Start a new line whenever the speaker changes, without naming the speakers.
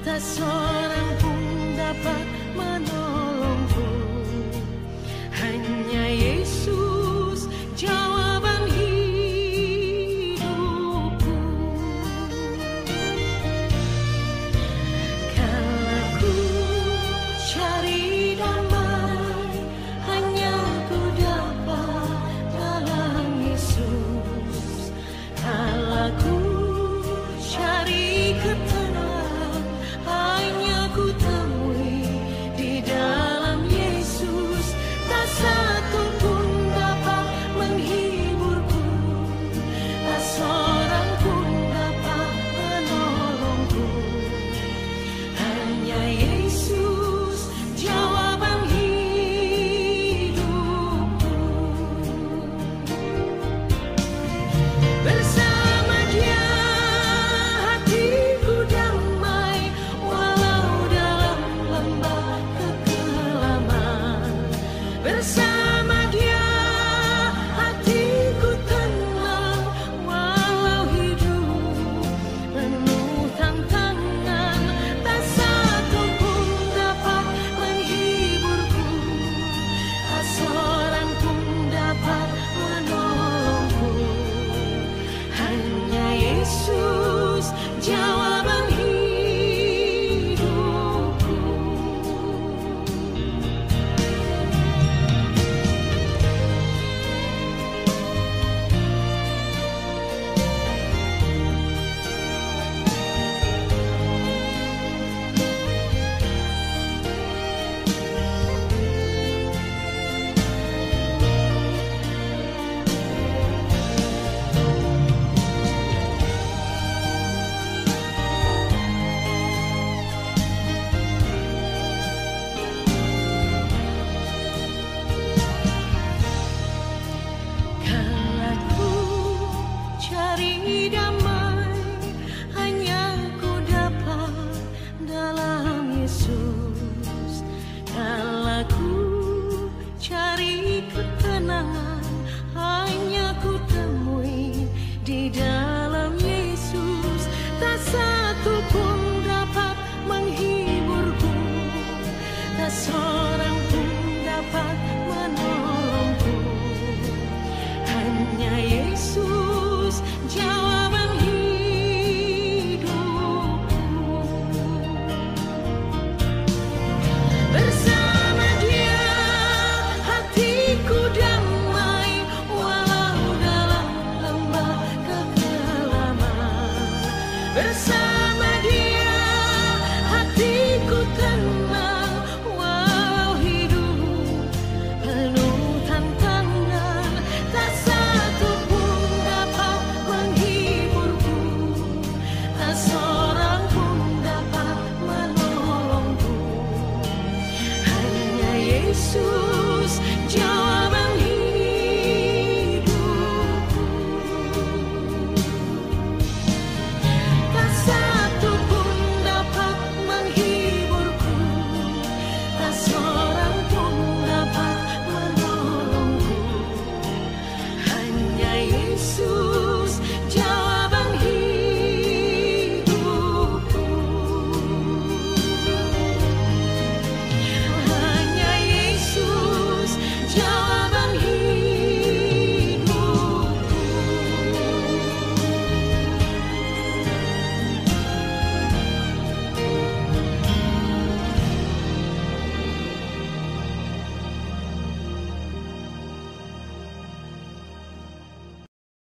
tak seorang pun dapat menolongku. Hanya Yesus jawaban hidupku. Kalau ku cari damai, hanya ku dapat dalam Yesus. Kalau ku cari ketenangan, hanya ku temui di dalam Yesus. Tak satu pun dapat menghiburku, tak seorang pun dapat menolongku. Hanya Yesus jawaban hidupku. Bersama Dia hatiku damai, walau dalam lembah kekelaman. Bersama Dia hatiku tenang, walau hidup penuh tantangan. Tak satu pun dapat menghiburku, tak seorang pun dapat menolongku. Hanya Yesus jawaban hidupku. Kalau ku cari damai, hanya ku dapat dalam Yesus. Kalau ku cari ketenangan, hanya ku temui di dalam Yesus. Tak satu pun dapat menghiburku, tak seorang pun dapat menolongku. Hanya Yesus jawaban hidupku. Bersama Dia hatiku damai, walau dalam lembah kekelaman. Bersama Dia hatiku tenang, walau hidup penuh tantangan. Tak satu pun dapat menghiburku, tak seorang pun dapat menolongku. Hanya Yesus